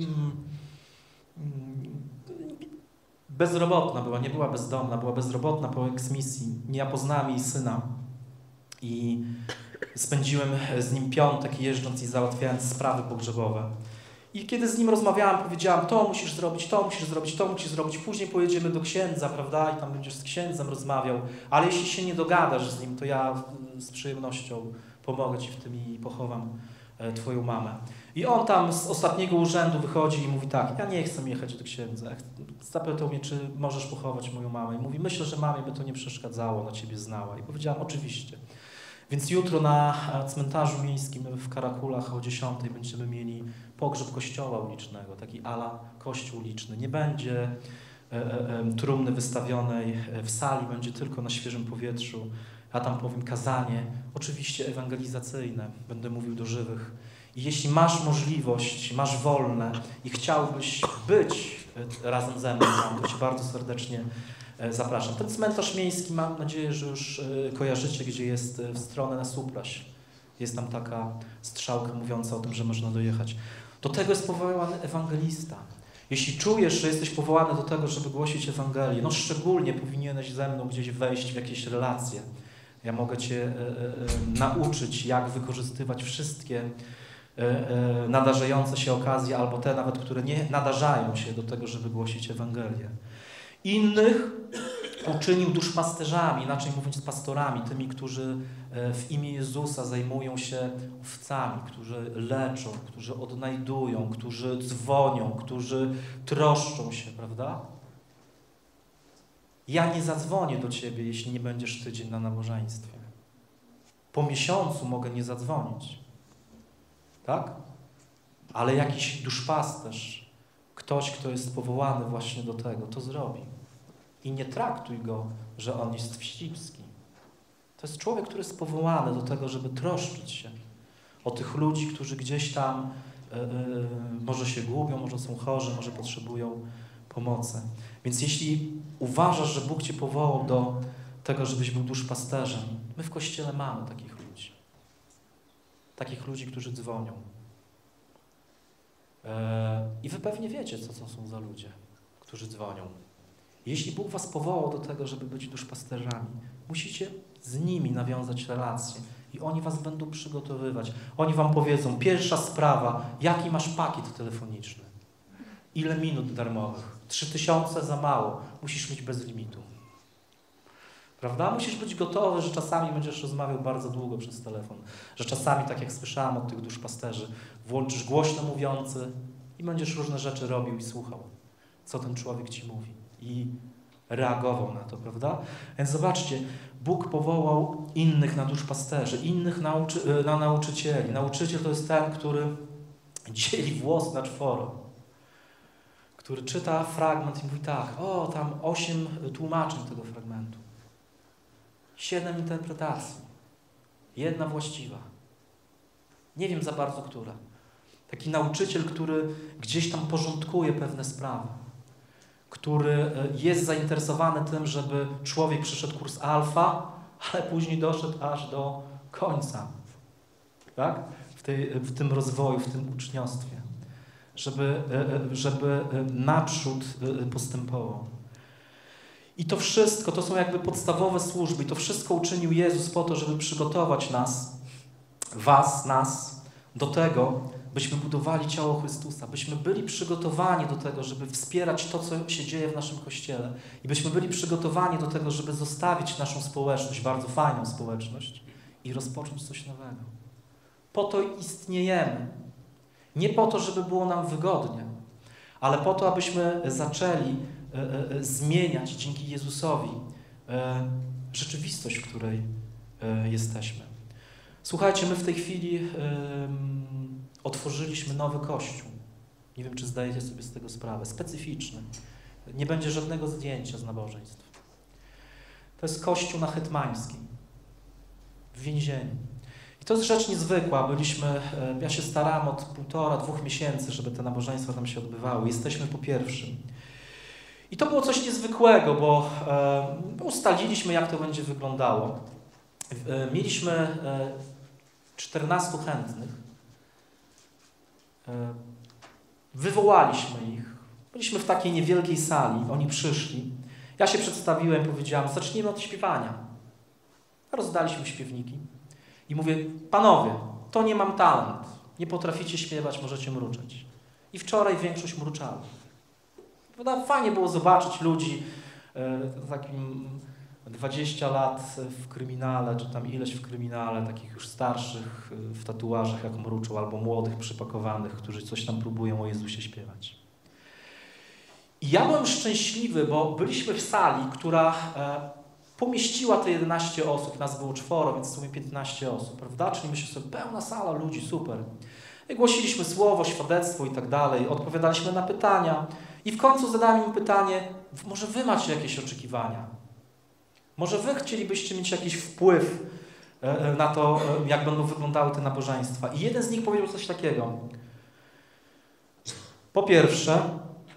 bezrobotna była, nie była bezdomna, była bezrobotna po eksmisji. Ja poznałem jej syna i spędziłem z nim piątek jeżdżąc i załatwiając sprawy pogrzebowe. I kiedy z nim rozmawiałam, powiedziałam, to musisz zrobić, to musisz zrobić, to musisz zrobić, później pojedziemy do księdza, prawda, i tam będziesz z księdzem rozmawiał, ale jeśli się nie dogadasz z nim, to ja z przyjemnością pomogę ci w tym i pochowam e, twoją mamę. I on tam z ostatniego urzędu wychodzi i mówi tak, ja nie chcę jechać do księdza. Zapytał mnie, czy możesz pochować moją mamę. I mówi, myślę, że mamie by to nie przeszkadzało, ona ciebie znała. I powiedziałam, oczywiście. Więc jutro na cmentarzu miejskim w Karakulach o dziesiątej będziemy mieli pogrzeb kościoła ulicznego, taki ala kościół uliczny. Nie będzie e, e, trumny wystawionej w sali, będzie tylko na świeżym powietrzu. Ja tam powiem kazanie, oczywiście ewangelizacyjne, będę mówił do żywych. I jeśli masz możliwość, masz wolne i chciałbyś być razem ze mną, to cię bardzo serdecznie zapraszam. Ten cmentarz miejski, mam nadzieję, że już kojarzycie, gdzie jest w stronę na Supraś. Jest tam taka strzałka mówiąca o tym, że można dojechać. Do tego jest powołany ewangelista. Jeśli czujesz, że jesteś powołany do tego, żeby głosić Ewangelię, no szczególnie powinieneś ze mną gdzieś wejść w jakieś relacje. Ja mogę Cię e, e, nauczyć, jak wykorzystywać wszystkie e, e, nadarzające się okazje, albo te nawet, które nie nadarzają się do tego, żeby głosić Ewangelię. Innych uczynił duszpasterzami, inaczej mówiąc pastorami, tymi, którzy w imię Jezusa zajmują się owcami, którzy leczą, którzy odnajdują, którzy dzwonią, którzy troszczą się, prawda? Ja nie zadzwonię do Ciebie, jeśli nie będziesz tydzień na nabożeństwie. Po miesiącu mogę nie zadzwonić. Tak? Ale jakiś duszpasterz, ktoś, kto jest powołany właśnie do tego, to zrobi. I nie traktuj go, że on jest wścibski. To jest człowiek, który jest powołany do tego, żeby troszczyć się o tych ludzi, którzy gdzieś tam yy, może się gubią, może są chorzy, może potrzebują pomocy. Więc jeśli uważasz, że Bóg Cię powołał do tego, żebyś był duszpasterzem, my w Kościele mamy takich ludzi. Takich ludzi, którzy dzwonią. Yy, I wy pewnie wiecie, co to są za ludzie, którzy dzwonią. Jeśli Bóg was powołał do tego, żeby być duszpasterzami, musicie z nimi nawiązać relacje i oni was będą przygotowywać. Oni wam powiedzą, pierwsza sprawa, jaki masz pakiet telefoniczny? Ile minut darmowych? Trzy tysiące za mało. Musisz mieć bez limitu. Prawda? Musisz być gotowy, że czasami będziesz rozmawiał bardzo długo przez telefon. Że czasami, tak jak słyszałem od tych duszpasterzy, włączysz głośno mówiący i będziesz różne rzeczy robił i słuchał, co ten człowiek ci mówi. I reagował na to, prawda? Więc zobaczcie, Bóg powołał innych na duszpasterzy, innych nauczy, na nauczycieli. Nauczyciel to jest ten, który dzieli włos na czworo, który czyta fragment i mówi tak, o, tam osiem tłumaczeń tego fragmentu, siedem interpretacji, jedna właściwa. Nie wiem za bardzo, która. Taki nauczyciel, który gdzieś tam porządkuje pewne sprawy, który jest zainteresowany tym, żeby człowiek przeszedł kurs alfa, ale później doszedł aż do końca. Tak? W, tej, w tym rozwoju, w tym uczniostwie. Żeby, żeby naprzód postępował. I to wszystko, to są jakby podstawowe służby. I to wszystko uczynił Jezus po to, żeby przygotować nas, was, nas, do tego, byśmy budowali ciało Chrystusa, byśmy byli przygotowani do tego, żeby wspierać to, co się dzieje w naszym Kościele i byśmy byli przygotowani do tego, żeby zostawić naszą społeczność, bardzo fajną społeczność i rozpocząć coś nowego. Po to istniejemy. Nie po to, żeby było nam wygodnie, ale po to, abyśmy zaczęli e, e, zmieniać dzięki Jezusowi e, rzeczywistość, w której e, jesteśmy. Słuchajcie, my w tej chwili e, otworzyliśmy nowy kościół. Nie wiem, czy zdajecie sobie z tego sprawę. Specyficzny. Nie będzie żadnego zdjęcia z nabożeństw. To jest kościół na Hetmańskiej. W więzieniu. I to jest rzecz niezwykła. Byliśmy, ja się starałem od półtora, dwóch miesięcy, żeby te nabożeństwa tam się odbywały. Jesteśmy po pierwszym. I to było coś niezwykłego, bo e, ustaliliśmy, jak to będzie wyglądało. E, mieliśmy e, czternastu chętnych. E, wywołaliśmy ich. Byliśmy w takiej niewielkiej sali. Oni przyszli. Ja się przedstawiłem, powiedziałem, zacznijmy od śpiewania. Rozdaliśmy śpiewniki. I mówię, panowie, to nie mam talent. Nie potraficie śpiewać, możecie mruczeć. I wczoraj większość mruczała. Fajnie było zobaczyć ludzi e, takim dwadzieścia lat w kryminale, czy tam ileś w kryminale, takich już starszych w tatuażach jak mruczą, albo młodych, przypakowanych, którzy coś tam próbują o Jezusie śpiewać. I ja byłem szczęśliwy, bo byliśmy w sali, która e, pomieściła te jedenaście osób, nas było czworo, więc w sumie piętnaście osób, prawda? Czyli myślę sobie, pełna sala ludzi, super. I głosiliśmy słowo, świadectwo i tak dalej, odpowiadaliśmy na pytania i w końcu zadałem im pytanie, może wy macie jakieś oczekiwania? Może wy chcielibyście mieć jakiś wpływ na to, jak będą wyglądały te nabożeństwa? I jeden z nich powiedział coś takiego. Po pierwsze,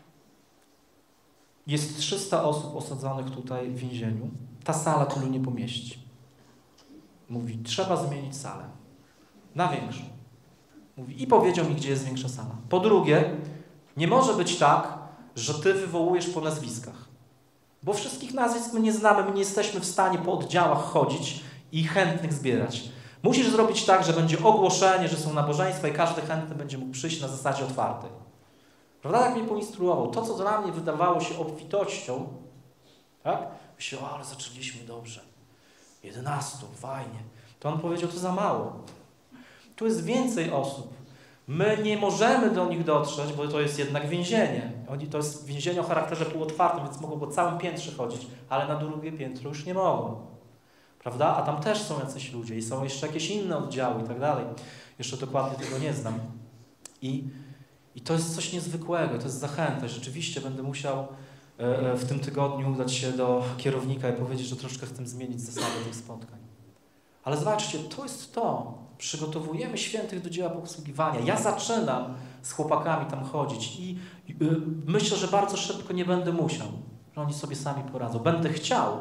jest trzysta osób osadzonych tutaj w więzieniu. Ta sala tylu nie pomieści. Mówi, trzeba zmienić salę. na większą. Mówi, i powiedział mi, gdzie jest większa sala. Po drugie, nie może być tak, że ty wywołujesz po nazwiskach. Bo wszystkich nazwisk my nie znamy, my nie jesteśmy w stanie po oddziałach chodzić i chętnych zbierać. Musisz zrobić tak, że będzie ogłoszenie, że są nabożeństwa i każdy chętny będzie mógł przyjść na zasadzie otwartej. Prawda? Jak mnie poinstruował. To, co dla mnie wydawało się obfitością, tak? Myślę, o, ale zaczęliśmy dobrze. jedenastu, fajnie. To on powiedział, to za mało. Tu jest więcej osób. My nie możemy do nich dotrzeć, bo to jest jednak więzienie. Oni, to jest więzienie o charakterze półotwartym, więc mogą po całym piętrze chodzić, ale na drugie piętro już nie mogą. Prawda? A tam też są jacyś ludzie i są jeszcze jakieś inne oddziały i tak dalej. Jeszcze dokładnie tego nie znam. I, i to jest coś niezwykłego, to jest zachęta. Rzeczywiście będę musiał e, w tym tygodniu udać się do kierownika i powiedzieć, że troszkę chcę zmienić zasady tych spotkań. Ale zobaczcie, to jest to. Przygotowujemy świętych do dzieła posługiwania. Ja zaczynam z chłopakami tam chodzić i y, myślę, że bardzo szybko nie będę musiał, że oni sobie sami poradzą. Będę chciał,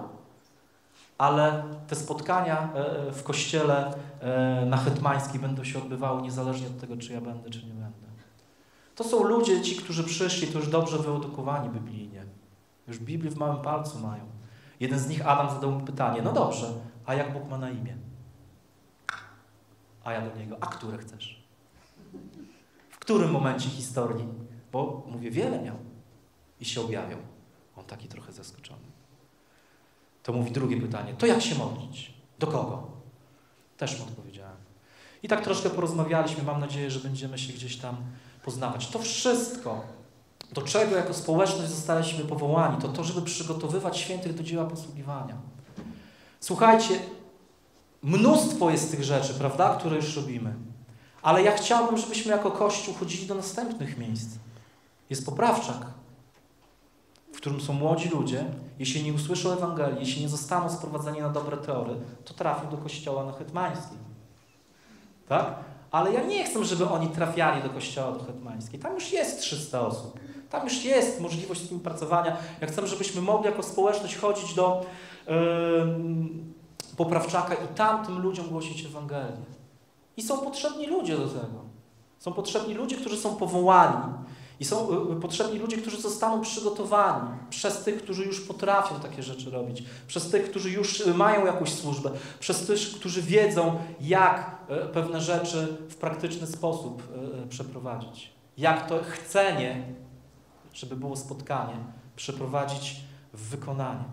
ale te spotkania y, w kościele y, na Hetmańskiej będą się odbywały niezależnie od tego, czy ja będę, czy nie będę. To są ludzie, ci, którzy przyszli, to już dobrze wyedukowani biblijnie. Już Biblię w małym palcu mają. Jeden z nich, Adam, zadał mi pytanie, no dobrze, a jak Bóg ma na imię? A ja do niego, a które chcesz? W którym momencie historii? Bo, mówię, wiele miał i się objawiał. On taki trochę zaskoczony. To mówi drugie pytanie, to jak się modlić? Do kogo? Też mu odpowiedziałem. I tak troszkę porozmawialiśmy, mam nadzieję, że będziemy się gdzieś tam poznawać. To wszystko, do czego jako społeczność zostaliśmy powołani, to to, żeby przygotowywać świętych do dzieła posługiwania. Słuchajcie, mnóstwo jest tych rzeczy, prawda, które już robimy. Ale ja chciałbym, żebyśmy jako Kościół chodzili do następnych miejsc. Jest Poprawczak, w którym są młodzi ludzie. Jeśli nie usłyszą Ewangelii, jeśli nie zostaną sprowadzeni na dobre tory, to trafią do kościoła na Hetmańskiej. Tak? Ale ja nie chcę, żeby oni trafiali do kościoła do Hetmańskiej. Tam już jest trzysta osób. Tam już jest możliwość współpracowania. Ja chcę, żebyśmy mogli jako społeczność chodzić do yy, Poprawczaka i tamtym ludziom głosić Ewangelię. I są potrzebni ludzie do tego. Są potrzebni ludzie, którzy są powołani. I są potrzebni ludzie, którzy zostaną przygotowani przez tych, którzy już potrafią takie rzeczy robić, przez tych, którzy już mają jakąś służbę, przez tych, którzy wiedzą, jak pewne rzeczy w praktyczny sposób przeprowadzić. Jak to chcenie, żeby było spotkanie, przeprowadzić w wykonanie.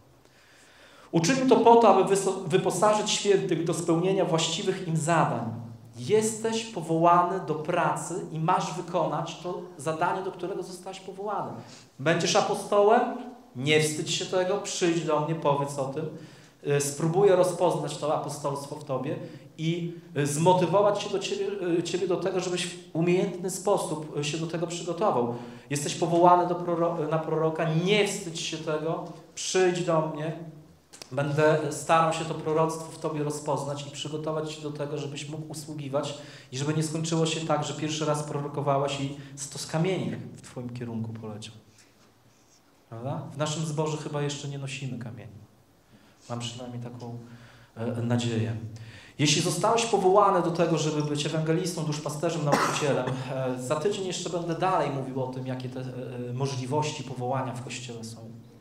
Uczynił to po to, aby wyposażyć świętych do spełnienia właściwych im zadań. Jesteś powołany do pracy i masz wykonać to zadanie, do którego zostałeś powołany. Będziesz apostołem? Nie wstydź się tego, przyjdź do mnie, powiedz o tym. Spróbuję rozpoznać to apostolstwo w tobie i zmotywować się do ciebie, ciebie do tego, żebyś w umiejętny sposób się do tego przygotował. Jesteś powołany do proro na proroka, nie wstydź się tego, przyjdź do mnie. Będę starał się to proroctwo w tobie rozpoznać i przygotować się do tego, żebyś mógł usługiwać i żeby nie skończyło się tak, że pierwszy raz prorokowałeś i stos kamieni w twoim kierunku poleciał. Prawda? W naszym zborze chyba jeszcze nie nosimy kamieni. Mam przynajmniej taką e, nadzieję. Jeśli zostałeś powołany do tego, żeby być ewangelistą, duszpasterzem, nauczycielem, e, za tydzień jeszcze będę dalej mówił o tym, jakie te e, możliwości powołania w Kościele są.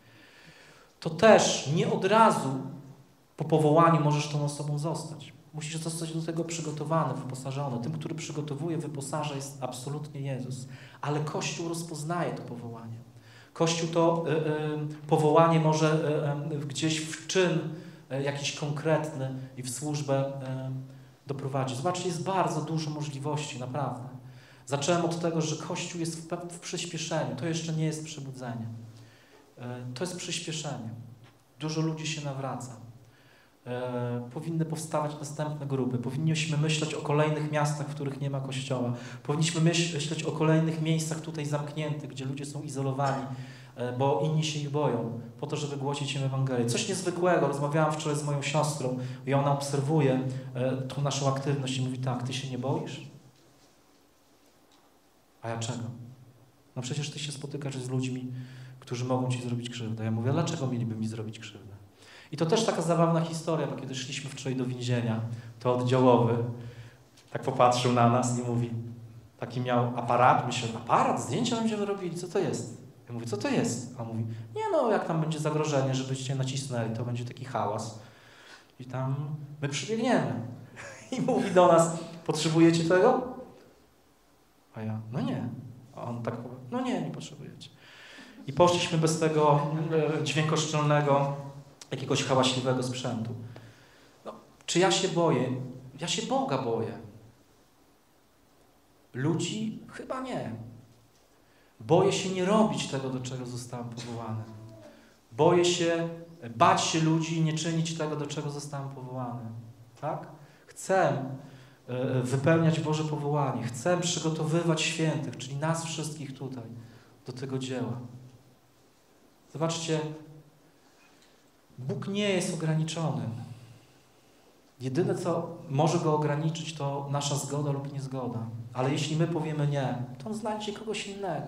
To też nie od razu po powołaniu możesz tą osobą zostać. Musisz zostać do tego przygotowany, wyposażony. Tym, który przygotowuje, wyposaża, jest absolutnie Jezus. Ale Kościół rozpoznaje to powołanie. Kościół to y, y, powołanie może y, y, gdzieś w czyn y, jakiś konkretny i w służbę y, doprowadzić. Zobaczcie, jest bardzo dużo możliwości, naprawdę. Zacząłem od tego, że Kościół jest w, w przyspieszeniu. To jeszcze nie jest przebudzenie. To jest przyspieszenie. Dużo ludzi się nawraca. E, powinny powstawać następne grupy. Powinniśmy myśleć o kolejnych miastach, w których nie ma kościoła. Powinniśmy myśleć o kolejnych miejscach tutaj zamkniętych, gdzie ludzie są izolowani, e, bo inni się ich boją, po to, żeby głosić im Ewangelię. Coś niezwykłego. Rozmawiałam wczoraj z moją siostrą i ona obserwuje e, tą naszą aktywność i mówi tak, ty się nie boisz? A ja czego? No przecież ty się spotykasz z ludźmi, którzy mogą ci zrobić krzywdę. Ja mówię, dlaczego mieliby mi zrobić krzywdę? I to też taka zabawna historia, bo kiedy szliśmy wczoraj do więzienia, to oddziałowy, Tak popatrzył na nas i mówi, taki miał aparat, myślę, aparat, zdjęcia będziemy robili, co to jest? Ja mówię, co to jest? A on mówi, nie no, jak tam będzie zagrożenie, żebyście nacisnęli, to będzie taki hałas. I tam my przybiegniemy. I mówi do nas, potrzebujecie tego? A ja, no nie. A on tak powie, no nie, nie potrzebujecie. I poszliśmy bez tego dźwiękoszczelnego, jakiegoś hałaśliwego sprzętu. No, czy ja się boję? Ja się Boga boję. Ludzi? Chyba nie. Boję się nie robić tego, do czego zostałem powołany. Boję się bać się ludzi i nie czynić tego, do czego zostałem powołany. Tak? Chcę wypełniać Boże powołanie. Chcę przygotowywać świętych, czyli nas wszystkich tutaj, do tego dzieła. Zobaczcie, Bóg nie jest ograniczony. Jedyne, co może Go ograniczyć, to nasza zgoda lub niezgoda. Ale jeśli my powiemy nie, to On znajdzie kogoś innego.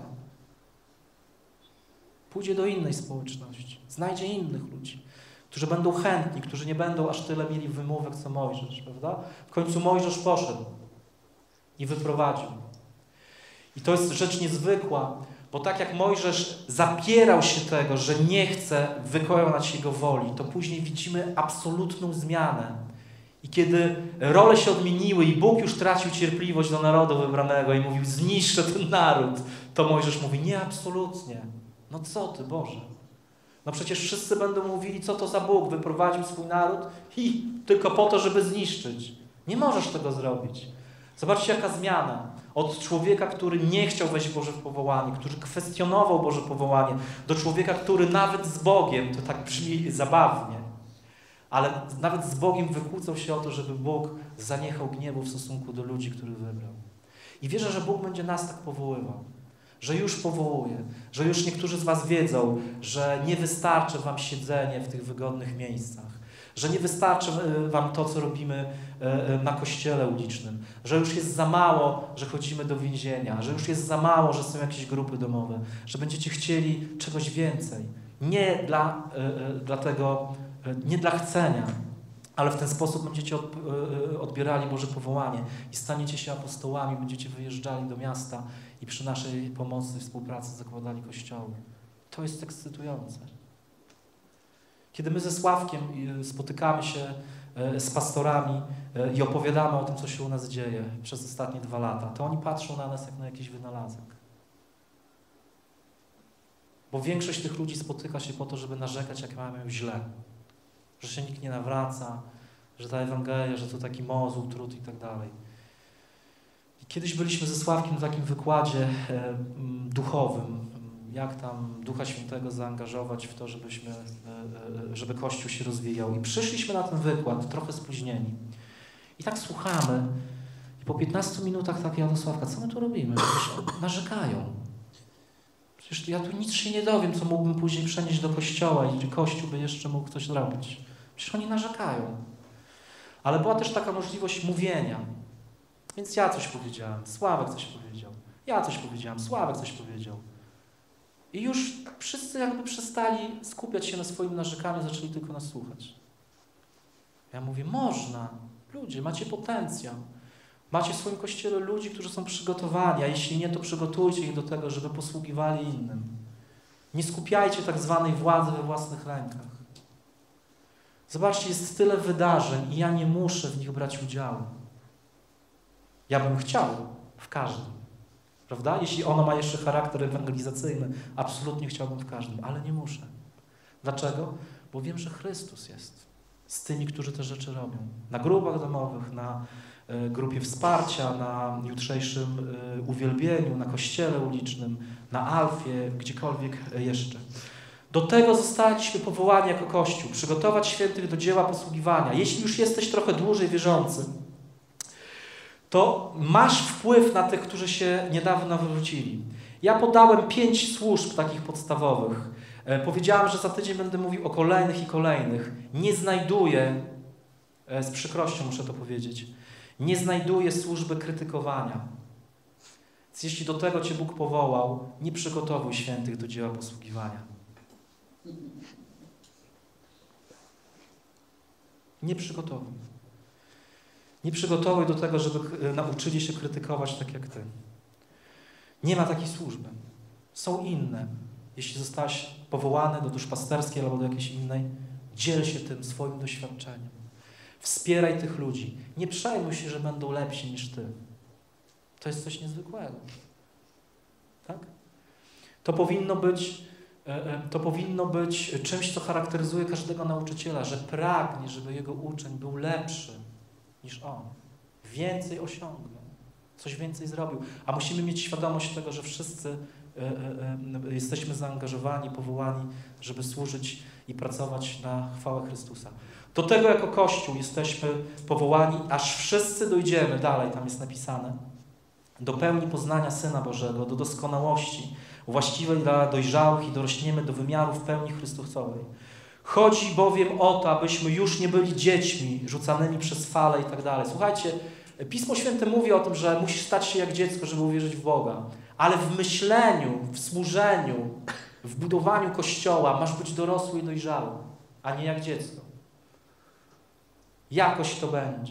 Pójdzie do innej społeczności. Znajdzie innych ludzi, którzy będą chętni, którzy nie będą aż tyle mieli wymówek, co Mojżesz, prawda? W końcu Mojżesz poszedł i wyprowadził. I to jest rzecz niezwykła, bo tak jak Mojżesz zapierał się tego, że nie chce wykonać Jego woli, to później widzimy absolutną zmianę. I kiedy role się odmieniły i Bóg już tracił cierpliwość do narodu wybranego i mówił, zniszczę ten naród, to Mojżesz mówi, nie, absolutnie. No co Ty, Boże? No przecież wszyscy będą mówili, co to za Bóg, wyprowadził swój naród i tylko po to, żeby zniszczyć. Nie możesz tego zrobić. Zobaczcie, jaka zmiana. Od człowieka, który nie chciał wejść w Boże powołanie, który kwestionował Boże powołanie, do człowieka, który nawet z Bogiem, to tak brzmi zabawnie, ale nawet z Bogiem wykłócał się o to, żeby Bóg zaniechał gniewu w stosunku do ludzi, których wybrał. I wierzę, że Bóg będzie nas tak powoływał, że już powołuje, że już niektórzy z was wiedzą, że nie wystarczy wam siedzenie w tych wygodnych miejscach, że nie wystarczy wam to, co robimy na kościele ulicznym, że już jest za mało, że chodzimy do więzienia, że już jest za mało, że są jakieś grupy domowe, że będziecie chcieli czegoś więcej. Nie dla, dla tego, nie dla chcenia, ale w ten sposób będziecie odbierali Boże powołanie i staniecie się apostołami, będziecie wyjeżdżali do miasta i przy naszej pomocy, współpracy zakładali kościoły. To jest ekscytujące. Kiedy my ze Sławkiem spotykamy się z pastorami i opowiadamy o tym, co się u nas dzieje przez ostatnie dwa lata, to oni patrzą na nas jak na jakiś wynalazek. Bo większość tych ludzi spotyka się po to, żeby narzekać, jak mają źle. Że się nikt nie nawraca, że ta Ewangelia, że to taki mozuł, trud i tak dalej. I kiedyś byliśmy ze Sławkiem na takim wykładzie e, duchowym, jak tam Ducha Świętego zaangażować w to, żebyśmy, e, żeby Kościół się rozwijał. I przyszliśmy na ten wykład, trochę spóźnieni. I tak słuchamy. I po piętnastu minutach tak ja do Sławka, co my tu robimy? Przecież narzekają. Przecież ja tu nic się nie dowiem, co mógłbym później przenieść do kościoła i czy Kościół by jeszcze mógł coś zrobić. Przecież oni narzekają. Ale była też taka możliwość mówienia. Więc ja coś powiedziałem, Sławek coś powiedział. Ja coś powiedziałem, Sławek coś powiedział. I już wszyscy jakby przestali skupiać się na swoim narzekaniu, zaczęli tylko nas słuchać. Ja mówię, można. Ludzie, macie potencjał. Macie w swoim kościele ludzi, którzy są przygotowani, a jeśli nie, to przygotujcie ich do tego, żeby posługiwali innym. Nie skupiajcie tak zwanej władzy we własnych rękach. Zobaczcie, jest tyle wydarzeń i ja nie muszę w nich brać udziału. Ja bym chciał w każdym, prawda? Jeśli ono ma jeszcze charakter ewangelizacyjny, absolutnie chciałbym w każdym, ale nie muszę. Dlaczego? Bo wiem, że Chrystus jest z tymi, którzy te rzeczy robią. Na grupach domowych, na grupie wsparcia, na jutrzejszym uwielbieniu, na kościele ulicznym, na Alfie, gdziekolwiek jeszcze. Do tego zostaliśmy powołani jako Kościół, przygotować świętych do dzieła posługiwania. Jeśli już jesteś trochę dłużej wierzący, to masz wpływ na tych, którzy się niedawno nawrócili. Ja podałem pięć służb takich podstawowych. Powiedziałem, że za tydzień będę mówił o kolejnych i kolejnych. Nie znajduję, z przykrością muszę to powiedzieć, nie znajduję służby krytykowania. Więc jeśli do tego Cię Bóg powołał, nie przygotowuj świętych do dzieła posługiwania. Nie przygotowuj. Nie przygotowuj do tego, żeby nauczyli się krytykować tak jak Ty. Nie ma takiej służby. Są inne. Jeśli zostałeś powołany do duszpasterskiej albo do jakiejś innej, dziel się tym swoim doświadczeniem. Wspieraj tych ludzi. Nie przejmuj się, że będą lepsi niż Ty. To jest coś niezwykłego. Tak? To powinno być, to powinno być czymś, co charakteryzuje każdego nauczyciela, że pragnie, żeby jego uczeń był lepszy niż on. Więcej osiągnął. Coś więcej zrobił. A musimy mieć świadomość tego, że wszyscy jesteśmy zaangażowani, powołani, żeby służyć i pracować na chwałę Chrystusa. Do tego jako Kościół jesteśmy powołani, aż wszyscy dojdziemy, dalej tam jest napisane, do pełni poznania Syna Bożego, do doskonałości, właściwej dla dojrzałych i dorośniemy do wymiarów pełni Chrystusowej. Chodzi bowiem o to, abyśmy już nie byli dziećmi rzucanymi przez fale i tak dalej. Słuchajcie, Pismo Święte mówi o tym, że musisz stać się jak dziecko, żeby uwierzyć w Boga. Ale w myśleniu, w służeniu, w budowaniu Kościoła masz być dorosły i dojrzały, a nie jak dziecko. Jakoś to będzie.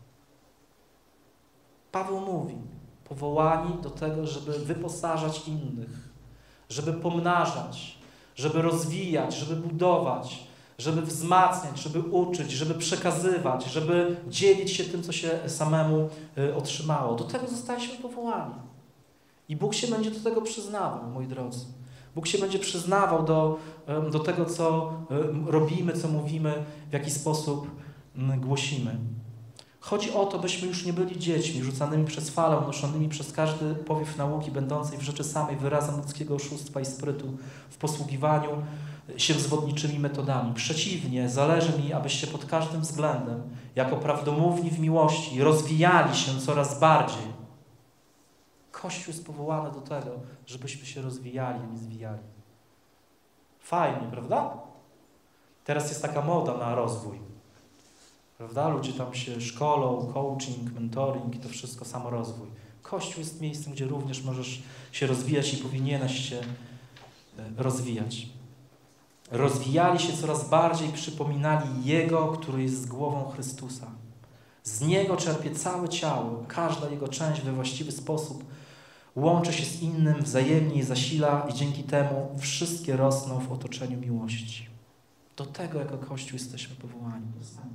Paweł mówi, powołani do tego, żeby wyposażać innych, żeby pomnażać, żeby rozwijać, żeby budować, żeby wzmacniać, żeby uczyć, żeby przekazywać, żeby dzielić się tym, co się samemu y, otrzymało. Do tego zostaliśmy powołani. I Bóg się będzie do tego przyznawał, moi drodzy. Bóg się będzie przyznawał do, y, do tego, co y, robimy, co mówimy, w jaki sposób y, głosimy. Chodzi o to, byśmy już nie byli dziećmi, rzucanymi przez falę, unoszonymi przez każdy powiew nauki, będącej w rzeczy samej wyrazem ludzkiego oszustwa i sprytu w posługiwaniu się zwodniczymi metodami. Przeciwnie, zależy mi, abyście pod każdym względem, jako prawdomówni w miłości, rozwijali się coraz bardziej. Kościół jest powołany do tego, żebyśmy się rozwijali, a nie zwijali. Fajnie, prawda? Teraz jest taka moda na rozwój. Prawda? Ludzie tam się szkolą, coaching, mentoring i to wszystko, samorozwój. Kościół jest miejscem, gdzie również możesz się rozwijać i powinieneś się rozwijać. Rozwijali się coraz bardziej, przypominali Jego, który jest głową Chrystusa. Z Niego czerpie całe ciało, każda Jego część we właściwy sposób łączy się z innym, wzajemnie je zasila i dzięki temu wszystkie rosną w otoczeniu miłości. Do tego jako Kościół jesteśmy powołani.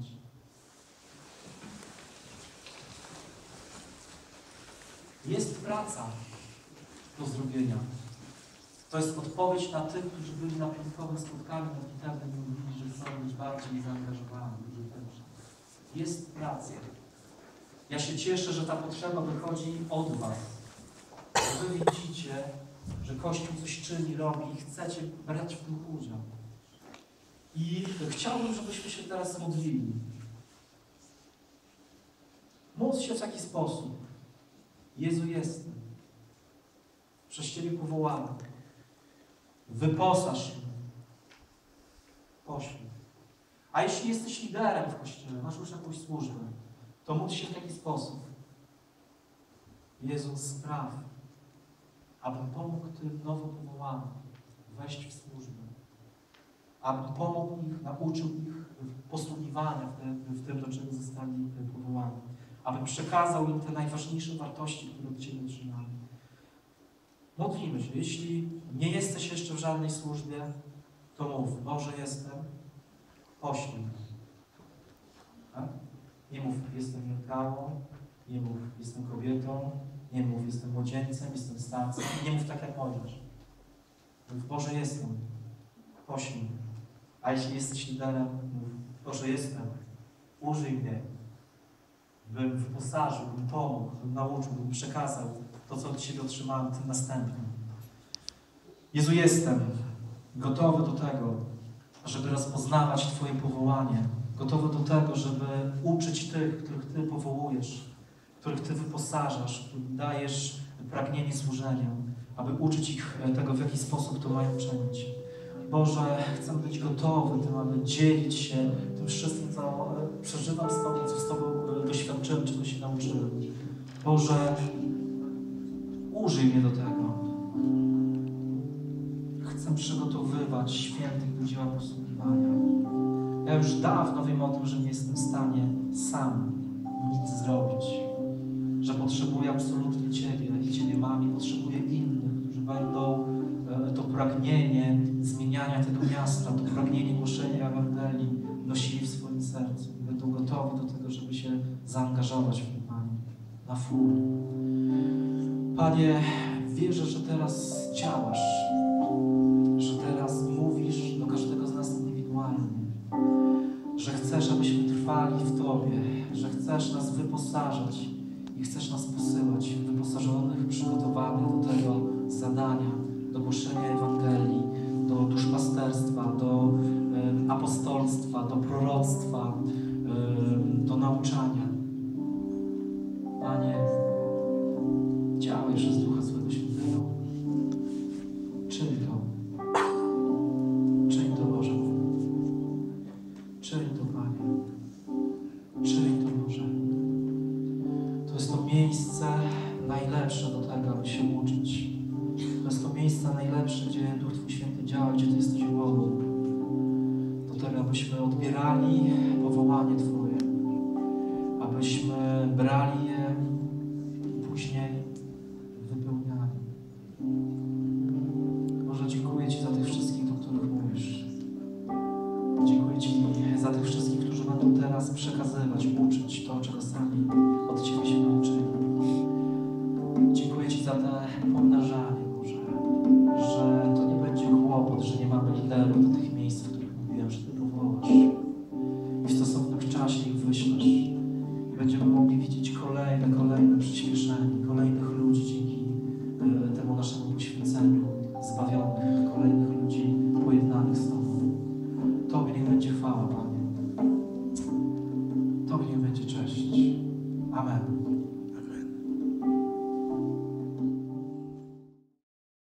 Jest praca do zrobienia. To jest odpowiedź na tych, którzy byli na piątkowym spotkaniu modlitewnym i mówili, że chcą być bardziej zaangażowani. Jest praca. Ja się cieszę, że ta potrzeba wychodzi od Was. Wy widzicie, że Kościół coś czyni, robi i chcecie brać w tym udział. I chciałbym, żebyśmy się teraz modlili. Módl się w taki sposób. Jezu, jestem przez Ciebie powołany. Wyposaż mnie. Poślij. A jeśli jesteś liderem w Kościele, masz już jakąś służbę, to módl się w taki sposób. Jezu, spraw, abym pomógł tym nowo powołanym wejść w służbę. Abym pomógł ich, nauczył ich posługiwania w, te, w tym, do czego zostali powołani. Abym przekazał im te najważniejsze wartości, które od Ciebie otrzymali. Modlimy się. Jeśli nie jesteś jeszcze w żadnej służbie, to mów, Boże, jestem, poślij mnie. Tak? Nie mów, jestem wielkałą, nie mów, jestem kobietą, nie mów, jestem młodzieńcem, jestem starcem. Nie mów tak jak Mojżesz. Mów, Boże, jestem, poślij mnie. A jeśli jesteś liderem, mów, Boże, jestem, użyj mnie, bym wyposażył, bym pomógł, bym nauczył, bym przekazał to, co od Ciebie otrzymałem, tym następnym. Jezu, jestem gotowy do tego, żeby rozpoznawać Twoje powołanie. Gotowy do tego, żeby uczyć tych, których Ty powołujesz, których Ty wyposażasz, którym dajesz pragnienie służenia, aby uczyć ich tego, w jaki sposób to mają czynić. Boże, chcę być gotowy tym, aby dzielić się tym wszystkim, co przeżywam z Tobą, co z Tobą doświadczyłem, czego się nauczyłem. Boże, użyj mnie do tego. Chcę przygotowywać świętych do dzieła posługiwania. Ja już dawno wiem o tym, że nie jestem w stanie sam nic zrobić. zrobić, że potrzebuję absolutnie Ciebie i Ciebie mam i potrzebuję innych, którzy będą e, to pragnienie zmieniania tego miasta, to pragnienie głoszenia Ewangelii nosili w swoim sercu i będą gotowi do tego, żeby się zaangażować w tym, Panie, na full. Panie, wierzę, że teraz działasz, że teraz mówisz do każdego z nas indywidualnie, że chcesz, abyśmy trwali w Tobie, że chcesz nas wyposażać i chcesz nas posyłać wyposażonych, przygotowanych do tego zadania, do głoszenia Ewangelii, do duszpasterstwa, do y, apostolstwa, do proroctwa, y, do nauczania. Panie, działaj przez Ducha Swego Świętego. Czyń to. Czyń to, Boże. Czyń to, Panie. Czyń to, Boże. To jest to miejsce najlepsze do tego, aby się uczyć. To jest to miejsce najlepsze, gdzie Duch Twój Święty działa, gdzie Ty jesteś głową. Do tego, abyśmy odbierali powołanie Twoje. Abyśmy brali je i później wypełniali. Boże, dziękuję Ci za tych wszystkich, do których mówisz. Dziękuję Ci za tych wszystkich, którzy będą teraz przekazywać, uczyć to, czego sami od Ciebie się nauczyli. Dziękuję Ci za te pomnażanie, Boże, że to nie będzie kłopot, że nie mamy liderów do tych miejsc, w których mówiłem, że Ty powołasz. I w stosownym czasie ich wyślesz. I będziemy mogli widzieć kolejne, kolejne przyspieszenie, kolejnych ludzi dzięki y, temu naszemu poświęceniu, zbawionych, kolejnych ludzi pojednanych z Tobą. Tobie niech będzie chwała, Panie. Tobie niech będzie cześć.